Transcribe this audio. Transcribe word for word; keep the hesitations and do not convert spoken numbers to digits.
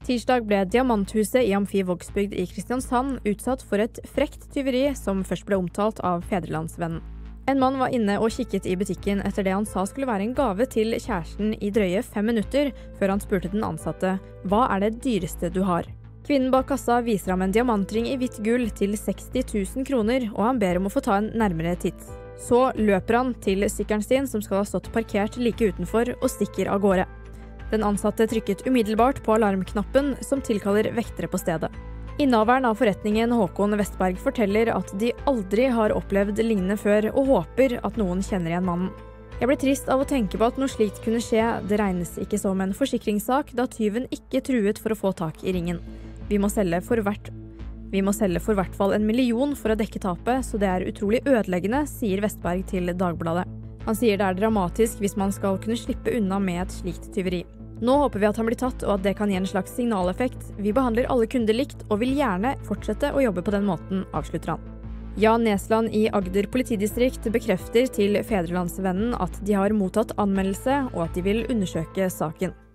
Tirsdag ble Diamanthuset i Amfi Vågsbygd i Kristiansand utsatt for et frekt tyveri som først ble omtalt av Fedrelandsvennen. En mann var inne og kikket i butikken etter det han sa skulle være en gave til kjæresten i drøye fem minutter, før han spurte den ansatte: «Hva er det dyreste du har?» Kvinnen bak kassa viser ham en diamantring i hvitt gull til seksti tusen kroner, og han ber om å få ta en nærmere titt. Så løper han til sykkelen sin, som skal ha stått parkert like utenfor, og stikker av gårde. Den ansatte trykket umiddelbart på alarmknappen, som tilkaller vektere på stedet. Innehaveren av forretningen, Håkon Vestberg, forteller at de aldri har opplevd lignende før, og håper at noen kjenner igjen mannen. Jeg ble trist av å tenke på at noe slikt kunne skje. Det regnes ikke som en forsikringssak, da tyven ikke truet for å få tak i ringen. Vi må selge for hvert Vi må selge for hvert fall en million for å dekke tapet, så det er utrolig ødeleggende, sier Vestberg til Dagbladet. Han sier det er dramatisk hvis man skal kunne slippe unna med et slikt tyveri. Nå håper vi at han blir tatt, og at det kan gi en slags signaleffekt. Vi behandler alle kunder likt, og vil gjerne fortsette å jobbe på den måten, avslutter han. Jan Nesland i Agder politidistrikt bekrefter til Fedrelandsvennen at de har mottatt anmeldelse, og at de vil undersøke saken.